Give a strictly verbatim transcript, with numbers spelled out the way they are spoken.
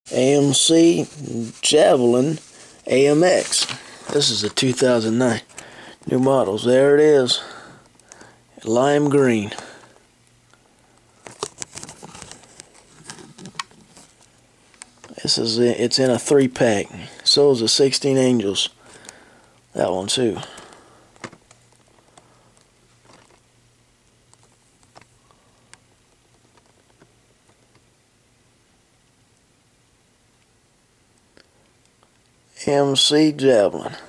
A M C Javelin A M X. This is a two thousand nine. New models. There it is. Lime green. This is it. It's in a three pack. So is the sixteen Angels. That one too. A M C Javelin.